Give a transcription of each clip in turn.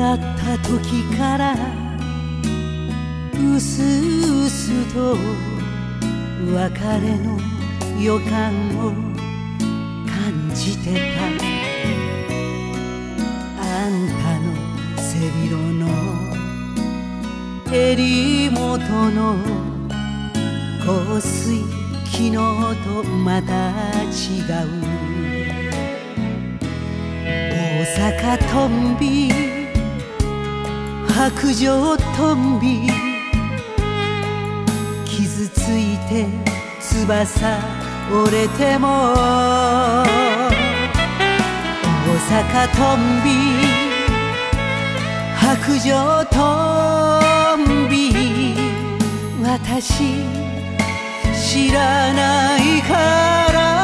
会った時からうすうすと別れの予感を感じてた。あんたの背広の襟元の香水、昨日とまた違う。大阪トンビ、白状トンビ、傷ついて翼折れても大阪トンビ、白状トンビ、私知らないから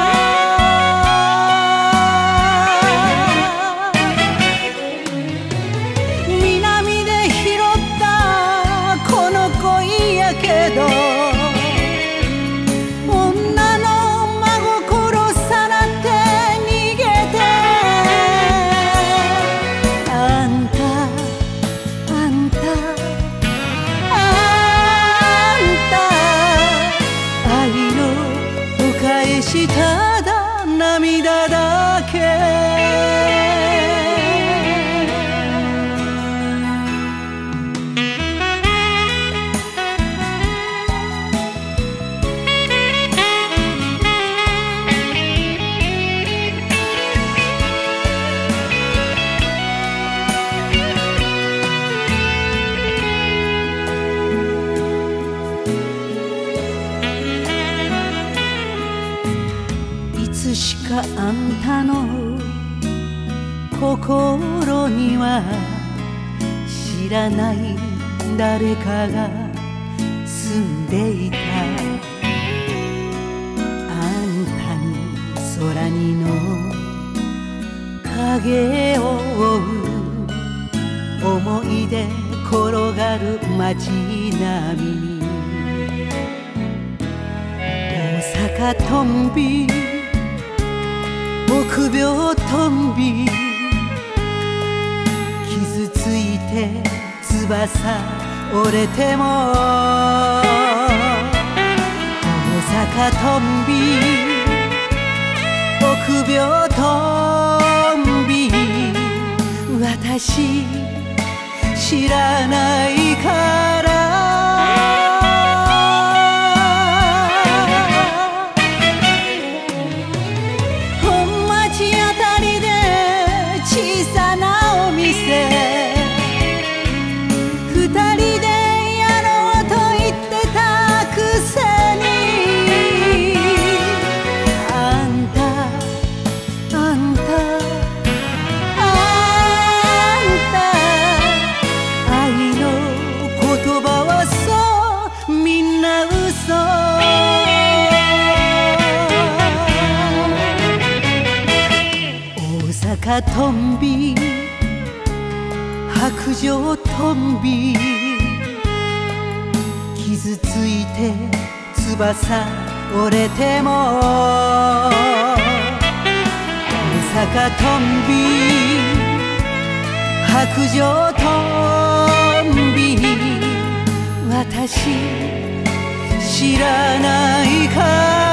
南で拾ったこの恋やけど女の真心さらって逃げてあんたあんたあんた愛のお返しただ涙だけ。いつしかあんたの心には知らない誰かが住んでいた。あんたに空にの影を追う思い出転がる街並みに大阪トンビ、臆病トンビ、傷ついて翼折れても大阪トンビ、臆病トンビ、私知らないから大阪トンビ、白状トンビ、傷ついて翼折れても大阪トンビ、白状トンビ、私知らないから